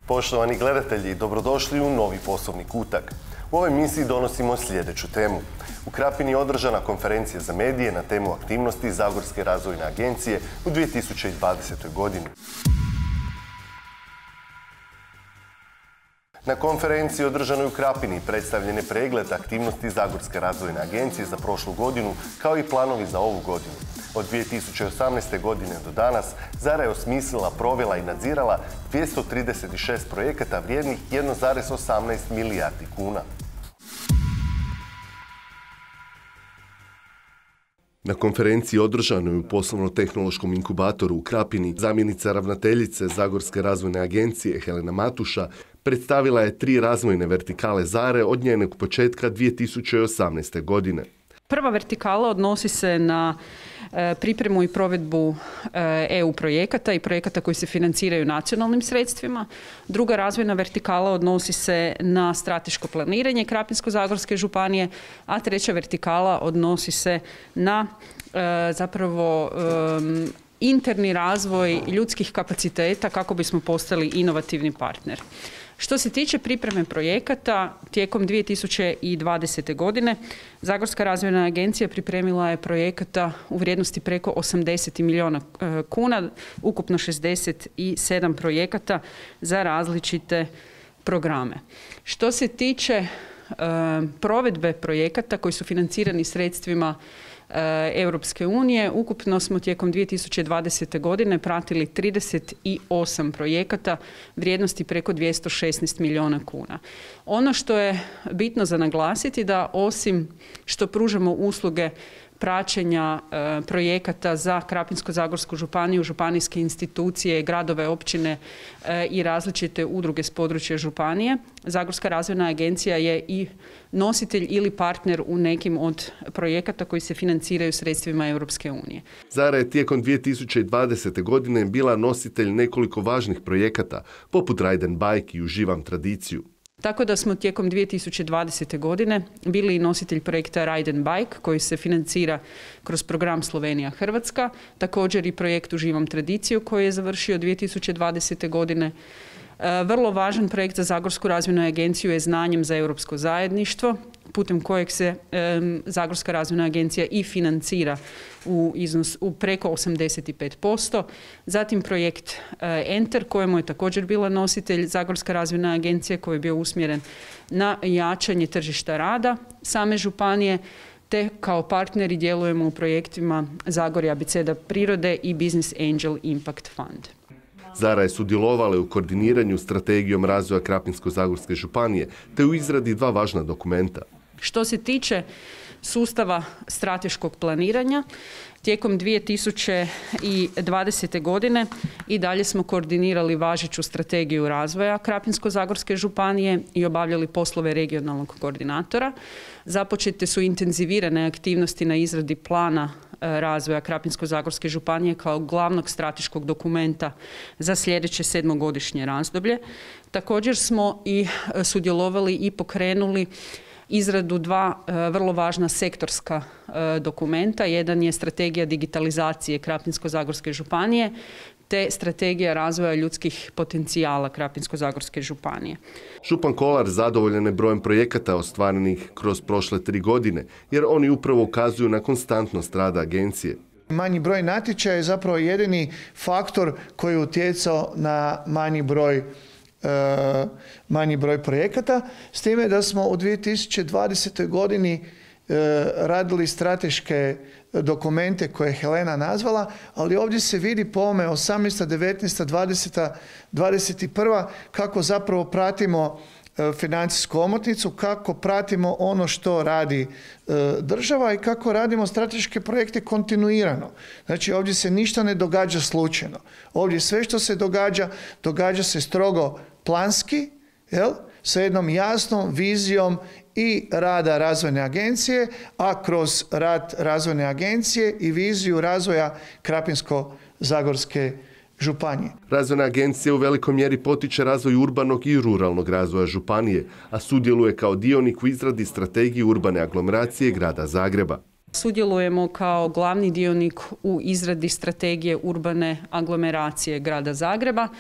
Poštovani gledatelji, dobrodošli u novi poslovni kutak. U ovoj emisiji donosimo sljedeću temu. U Krapini je održana konferencija za medije na temu aktivnosti Zagorske razvojne agencije u 2020. godini. Na konferenciji održanoj u Krapini predstavljen je pregled aktivnosti Zagorske razvojne agencije za prošlu godinu, kao i planovi za ovu godinu. Od 2018. godine do danas Zara je osmislila, provela i nadzirala 236 projekata vrijednih 1,18 milijardi kuna. Na konferenciji održanoj u poslovno-tehnološkom inkubatoru u Krapini, zamjenica ravnateljice Zagorske razvojne agencije Helena Matuša predstavila je 3 razvojne vertikale Zare od njenog početka 2018. godine. Prva vertikala odnosi se na pripremu i provedbu EU projekata i projekata koji se financiraju nacionalnim sredstvima. Druga razvojna vertikala odnosi se na strateško planiranje Krapinsko-zagorske županije, a treća vertikala odnosi se na interni razvoj ljudskih kapaciteta kako bismo postali inovativni partner. Što se tiče pripreme projekata, tijekom 2020. godine Zagorska razvojna agencija pripremila je projekata u vrijednosti preko 80 milijuna kuna, ukupno 67 projekata za različite programe. Što se tiče provedbe projekata koji su financirani sredstvima Europske unije, ukupno smo tijekom 2020. godine pratili 38 projekata vrijednosti preko 216 milijuna kuna. Ono što je bitno za naglasiti da osim što pružamo usluge praćenja projekata za Krapinsko-zagorsku županiju, županijske institucije, gradove, općine i različite udruge s područja županije, Zagorska razvojna agencija je i nositelj ili partner u nekim od projekata koji se financiraju sredstvima Europske unije. Zara je tijekom 2020. godine bila nositelj nekoliko važnih projekata, poput Ride and Bike i Uživam tradiciju. Tako da smo tijekom 2020. godine bili i nositelj projekta Ride and Bike koji se financira kroz program Slovenija-Hrvatska, također i projekt Uživam tradiciju koji je završio 2020. godine. Vrlo važan projekt za Zagorsku razvojnu agenciju je Znanjem za europsko zajedništvo, putem kojeg se Zagorska razvojna agencija i financira u preko 85%. Zatim projekt Enter, kojemu je također bila nositelj Zagorska razvojna agencija koji je bio usmjeren na jačanje tržišta rada same županije, te kao partneri djelujemo u projektima Zagorje abeceda prirode i Business Angel Impact Fund. Zara je sudjelovala u koordiniranju strategijom razvoja Krapinsko-zagorske županije te u izradi 2 važna dokumenta. Što se tiče sustava strateškog planiranja, tijekom 2020. godine i dalje smo koordinirali važeću strategiju razvoja Krapinsko-zagorske županije i obavljali poslove regionalnog koordinatora. Započete su intenzivirane aktivnosti na izradi plana razvoja Krapinsko-zagorske županije kao glavnog strateškog dokumenta za sljedeće 7-godišnje razdoblje. Također smo i sudjelovali i pokrenuli izradu 2 vrlo važna sektorska dokumenta. Jedan je strategija digitalizacije Krapinsko-zagorske županije te strategija razvoja ljudskih potencijala Krapinsko-zagorske županije. Župan Kolar zadovoljan je brojem projekata ostvarenih kroz prošle 3 godine, jer oni upravo ukazuju na konstantnost rada agencije. Manji broj natječaja je zapravo jedini faktor koji je utjecao na manji broj projekata, s time da smo u 2020. godini radili strateške dokumente koje je Helena nazvala, ali ovdje se vidi po ovome 18., 19., 20., 21. kako zapravo pratimo financijsku omotnicu, kako pratimo ono što radi država i kako radimo strateške projekte kontinuirano. Znači ovdje se ništa ne događa slučajno. Ovdje sve što se događa se strogo planski, sa jednom jasnom vizijom i rada razvojne agencije, a kroz rad razvojne agencije i viziju razvoja Krapinsko-zagorske županije. Razvojna agencija u velikoj mjeri potiče razvoj urbanog i ruralnog razvoja županije, a sudjeluje kao dionik u izradi strategije urbane aglomeracije grada Zagreba. Sudjelujemo kao glavni dionik u izradi strategije urbane aglomeracije grada Zagreba,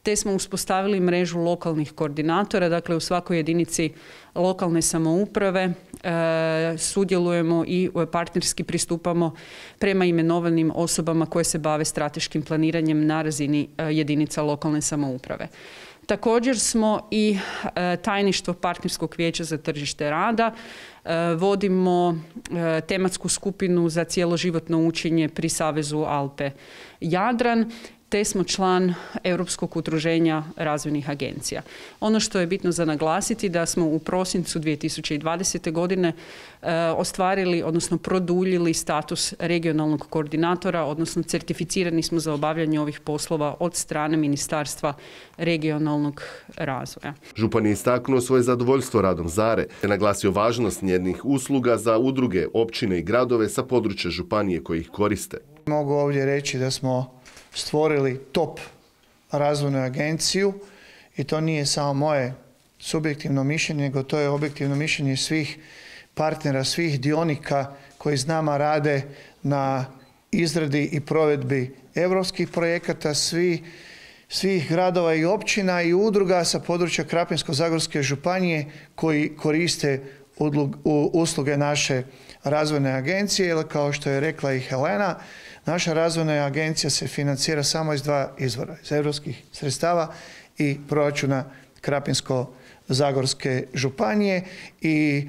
te smo uspostavili mrežu lokalnih koordinatora, dakle u svakoj jedinici lokalne samouprave sudjelujemo i partnerski pristupamo prema imenovanim osobama koje se bave strateškim planiranjem na razini jedinica lokalne samouprave. Također smo i tajništvo partnerskog vijeća za tržište rada, vodimo tematsku skupinu za cjeloživotno učenje pri Savezu Alpe-Jadran, te smo član Europskog udruženja razvojnih agencija. Ono što je bitno za naglasiti da smo u prosincu 2020. godine ostvarili, odnosno produljili status regionalnog koordinatora, odnosno certificirani smo za obavljanje ovih poslova od strane Ministarstva regionalnog razvoja. Župan je istaknuo svoje zadovoljstvo radom Zare te naglasio važnost njenih usluga za udruge, općine i gradove sa područja županije koji ih koriste. Mogu ovdje reći da smo stvorili top razvojnu agenciju i to nije samo moje subjektivno mišljenje, nego to je objektivno mišljenje svih partnera, svih dionika koji s nama rade na izradi i provedbi europskih projekata, svih gradova i općina i udruga sa područja Krapinsko-zagorske županije koji koriste usluge naše razvojne agencije, jer kao što je rekla i Helena, naša razvojna agencija se financira samo iz dva izvora, iz europskih sredstava i proračuna Krapinsko-zagorske županije i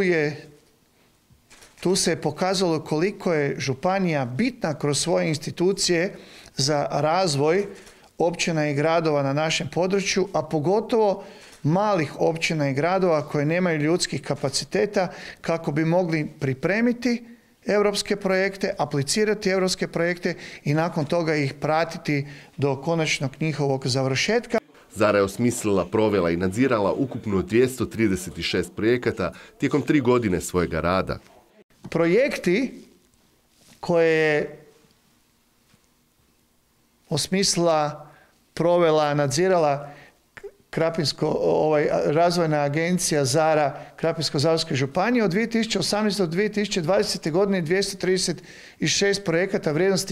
tu se pokazalo koliko je županija bitna kroz svoje institucije za razvoj općina i gradova na našem području, a pogotovo malih općina i gradova koje nemaju ljudskih kapaciteta kako bi mogli pripremiti europske projekte, aplicirati europske projekte i nakon toga ih pratiti do konačnog njihovog završetka. Zara je osmislila, provela i nadzirala ukupno 236 projekata tijekom 3 godine svojega rada. Projekti koje je osmislila, provela, nadzirala razvojna agencija Zara Krapinsko-zagorske županije od 2018. do 2020. godine 236 projekata vrijednosti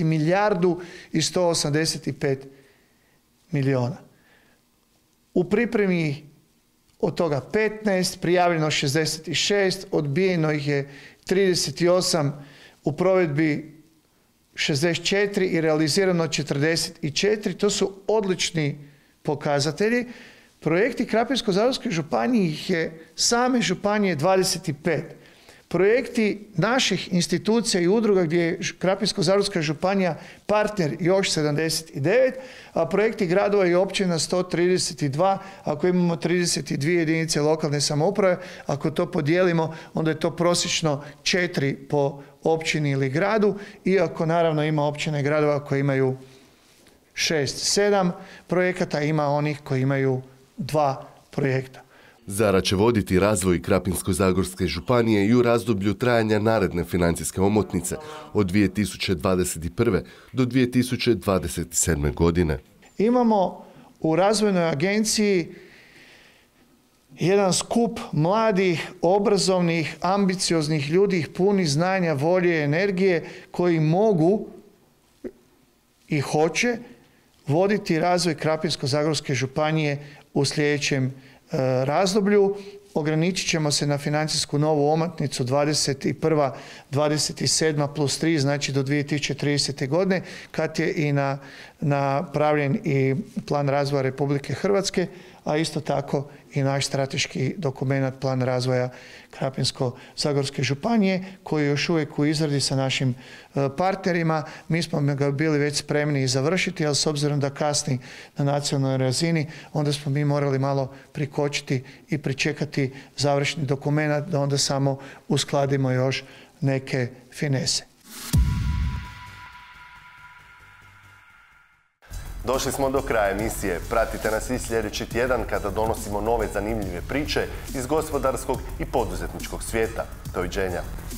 1.185 milijuna. U pripremi od toga 15, prijavljeno 66, odbijeno ih je 38, u provedbi 64 i realizirano 44. To su odlični pokazatelji. Projekti Krapinsko-zagorske županije ih je same županije 25. Projekti naših institucija i udruga gdje je Krapinsko-zagorska županija partner još 79, a projekti gradova i općina 132, ako imamo 32 jedinice lokalne samouprave, ako to podijelimo, onda je to prosječno 4 po općini ili gradu, iako naravno ima općina i gradova koji imaju 6-7 projekata, ima onih koji imaju 2 projekta. Zara će voditi razvoj Krapinsko-zagorske županije i u razdoblju trajanja naredne financijske omotnice od 2021. do 2027. godine. Imamo u razvojnoj agenciji jedan skup mladih, obrazovnih, ambicioznih ljudi, punih znanja, volje i energije koji mogu i hoće voditi razvoj Krapinsko-zagorske županije u sljedećem razdoblju. Ograničit ćemo se na financijsku novu omotnicu 21. 27. plus 3, znači do 2030. godine, kad je i napravljen i plan razvoja Republike Hrvatske, a isto tako i naš strateški dokument plan razvoja Krapinsko-zagorske županije, koji je još uvijek u izradi sa našim partnerima. Mi smo ga bili već spremni i završiti, ali s obzirom da kasni na nacionalnoj razini, onda smo mi morali malo prikočiti i pričekati završni dokument, da onda samo uskladimo još neke finese. Došli smo do kraja emisije. Pratite nas i sljedeći tjedan kada donosimo nove zanimljive priče iz gospodarskog i poduzetničkog svijeta. Doviđenja.